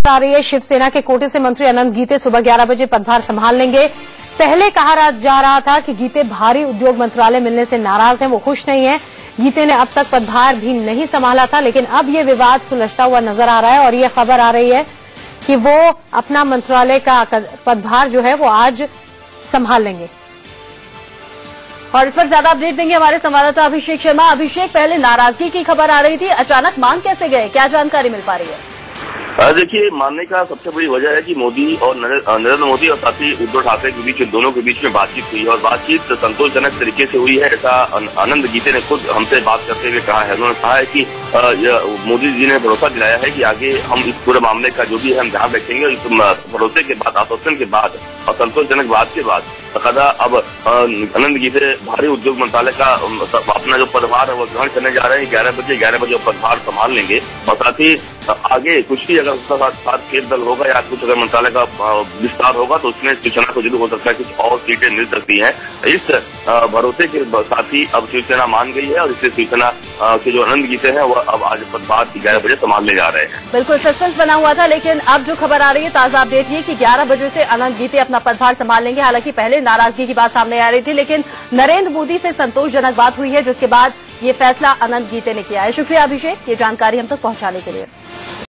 आ रही है। शिवसेना के कोटे से मंत्री अनंत गीते सुबह 11 बजे पदभार संभाल लेंगे। पहले कहा जा रहा था कि गीते भारी उद्योग मंत्रालय मिलने से नाराज हैं, वो खुश नहीं है। गीते ने अब तक पदभार भी नहीं संभाला था, लेकिन अब ये विवाद सुलझता हुआ नजर आ रहा है और ये खबर आ रही है कि वो अपना मंत्रालय का पदभार जो है वो आज संभाल लेंगे। और इस पर ज्यादा अपडेट देंगे हमारे संवाददाता अभिषेक शर्मा। अभिषेक, पहले नाराजगी की खबर आ रही थी, अचानक मान कैसे गए, क्या जानकारी मिल पा रही है? देखिए, मानने का सबसे बड़ी वजह है कि मोदी और नरेंद्र मोदी और साथ ही उद्धव ठाकरे के बीच, दोनों के बीच में बातचीत हुई है और बातचीत संतोषजनक तरीके से हुई है, ऐसा अनंत गीते ने खुद हमसे बात करते हुए कहा है। उन्होंने कहा है कि मोदी जी ने भरोसा दिलाया है कि आगे हम इस पूरे मामले का जो भी है हम ध्यान रखेंगे और इस भरोसे के बाद, आश्वासन के बाद और संतोषजनक बात के बाद बकायदा अब अनंत गीते भारी उद्योग मंत्रालय का अपना जो पदभार है वो ग्रहण करने जा रहे हैं। 11 बजे पदभार संभाल लेंगे और साथ ही आगे कुछ भी अगर उसका साथ फेरबदल होगा या कुछ अगर मंत्रालय का विस्तार होगा तो उसमें शिवसेना को जरूर हो सकता है कुछ और सीटें मिल सकती हैं। इस भरोसे के साथ ही अब शिवसेना मान गई है और इससे शिवसेना के जो अनंत गीते हैं वो अब आज पदभार 11 बजे संभालने जा रहे हैं। बिल्कुल सस्पेंस बना हुआ था, लेकिन अब जो खबर आ रही है, ताजा अपडेट ये कि 11 बजे से अनंत गीते अपना पदभार संभाल लेंगे। हालांकि पहले नाराजगी की बात सामने आ रही थी, लेकिन नरेंद्र मोदी से संतोषजनक बात हुई है, जिसके बाद ये फैसला अनंत गीते ने किया है। शुक्रिया अभिषेक, ये जानकारी हम तक पहुंचाने के लिए।